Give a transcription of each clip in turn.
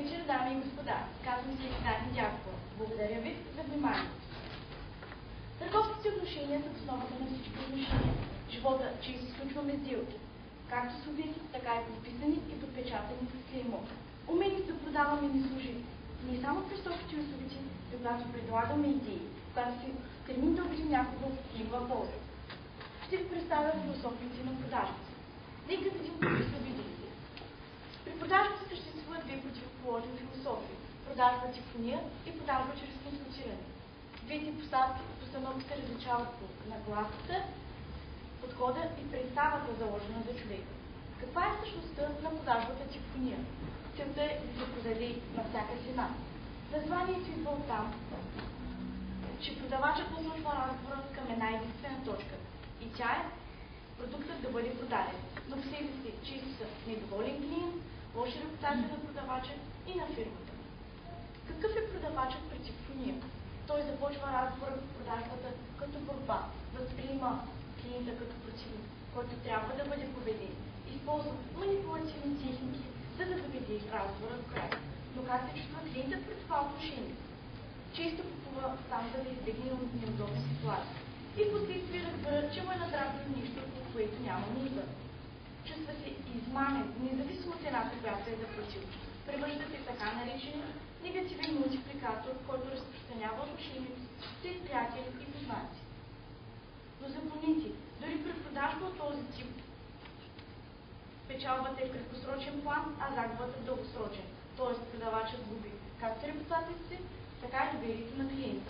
вечер, дами и господа. Казвам се Иван Дякова. Благодаря ви за вниманието. Търговските отношения са в основата на всички отношения. Живота, че изключваме сделки, както с убити, така и подписани и подпечатани с клеймо. Умението да продаваме ни служи не само при стоките и услугите, когато предлагаме идеи, когато се стремим да убедим някого в негова полза. Ще ви представя философиите на продажбата. Нека видим какви са видите. При продажбата съществуват две противоположни философии – продажба типония и продажба чрез консултиране. Двете постановки се различават по нагласата, подхода и представата, заложена за човека. Каква е същността на продажбата типония? Целта е да се продаде на всяка цена. Названието идва от там, че продавачът насочва разговора към една единствена точка и тя е продуктът да бъде продаден, но в себе си често са недоволен клиент, лоша репутация на продавача и на фирмата. Какъв е продавачът при типония? Той започва разговора в продажбата като борба, възприема клиента като противник, който трябва да бъде победен. Използва манипулативни техники, за да доведе разговора до край. Но как се чувства клиентът при това отношение? Често купува сам, за да избегне неудобна ситуация. И последствие разбира, че му е натрапено нещо, от което няма нужда. Чувства се измамен, независимо от цената, която е заплатил. Превръща се така наречения негативен мултипликатор, който разпространява отношението сред приятели и познати. Но запомните, дори при продажба от този тип, печалбата е в краткосрочен план, а загубата в дългосрочен. Т.е. продавачът губи както репутацията си, така и доверието на клиента.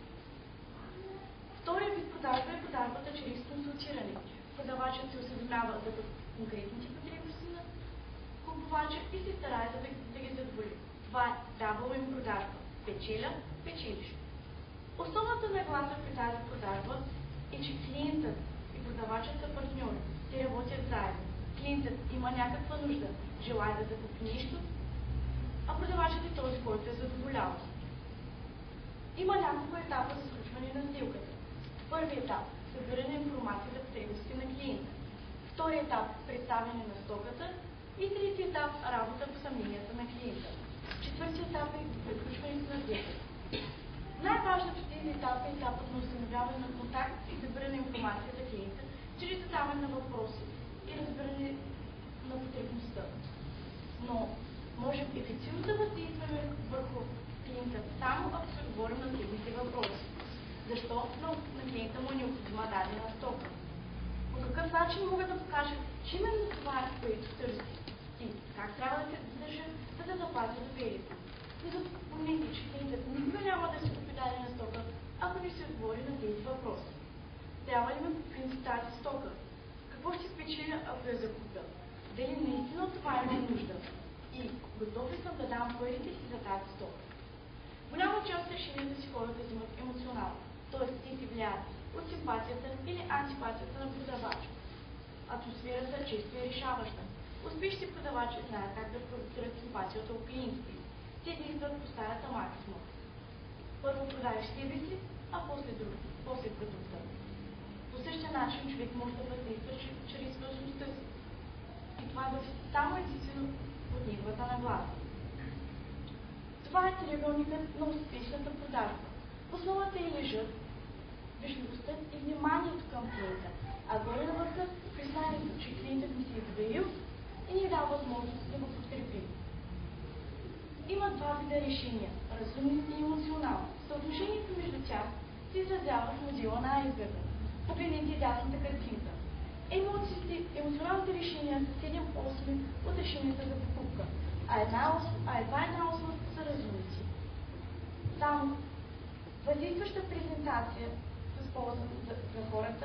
Втория вид продажба е продажбата чрез консултиране. Продавачът се осведомява за конкретните потребности на купувача и се старае да ги задоволи. Това е дабъл им продажба. Печеля, печелиш. Основната нагласа при тази продажба е, че клиентът и продавачът са партньори. Те работят заедно. Клиентът има някаква нужда, желая да закупи нещо, а продавачът е този, който е задоволява. Има няколко етапа за сключване на сделката. Първи етап – събиране на информация за потребностите на клиента. Втори етап – представяне на стоката. И трети етап – работа по съмненията на клиента. Четвърти етап е приключването на сделката. Най-важното в тези етапи е етапът на установяване на контакт и събиране на информация за клиента, чрез задаване на въпроси и разбиране на потребността. Но можем ефективно да въздействаме върху клиента само ако се отговорим на следните въпроси. Защо на клиента му е необходима дадена стока? По какъв начин мога да покажа, че именно това е, което търси? И как трябва да се задържа, за да запазя доверието? Не запомните, че клиентът никога няма да си купи дадена стока, ако не се отговори на тези въпроси. Трябва ли ми по принцип тази стока? Какво ще спечеля, ако я закупя? Дали наистина това има нужда? И готов ли съм да дам парите си за тази стока? Голяма част от решенията си хората взимат емоционално, т.е. те си влияят от симпатията или антипатията на продавача. Атмосферата често е решаваща. Успешните продавачи знаят как да провокират симпатията от клиентите. Те действат по старата максима. Първо продаваш себе си, а после продукта. По същия начин човек може да въздейства чрез важността си. И това зависи само единствено от неговата нагласа. Това е триъгълникът на успешната продажба. В основата ѝ лежат вежливостта и вниманието към клиента, а горе на върха признанието, че клиентът ни се е доверил и ни дава възможност да го подкрепим. Има два вида решения – разумни и емоционални. Съотношението между тях се изразява в модела на айсберга. Погледнете дясната картинка. Емоционалните решения са 7/8 от решенията за покупка, а едва една осма са разумници. Само въздействаща презентация с полза за хората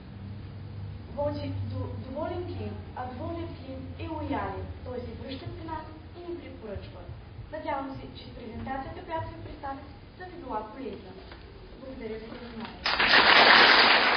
води до доволен клиент, а доволен клиент е лоялен, т.е. се връща при нас и ни препоръчва. Надявам се, че с презентацията, която ви представих, да ви била полезна. Благодаря ви за вниманието.